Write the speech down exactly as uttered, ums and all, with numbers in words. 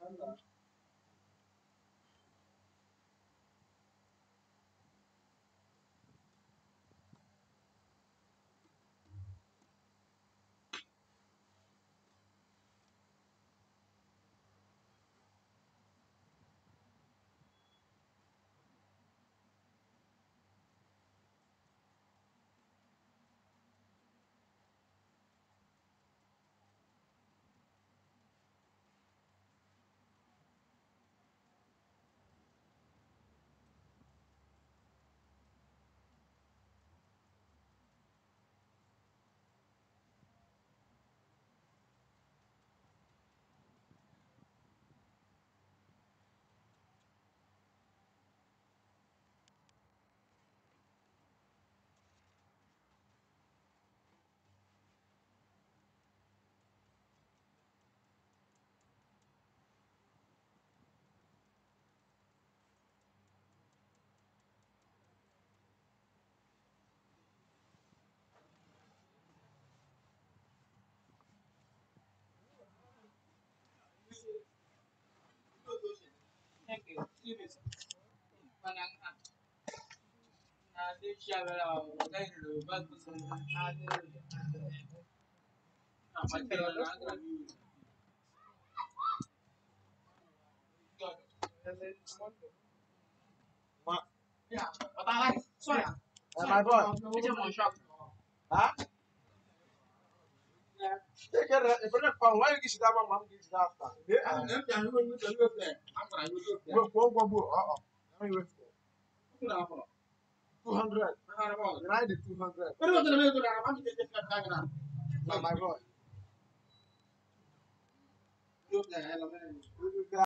My boy. Huh? Take care. If you're not found, why you get that one? Mom gets that after. I'm going to go there. I'm going to go there. Go, go, go, go. Uh oh. How many two hundred. Right, the two hundred. My boy.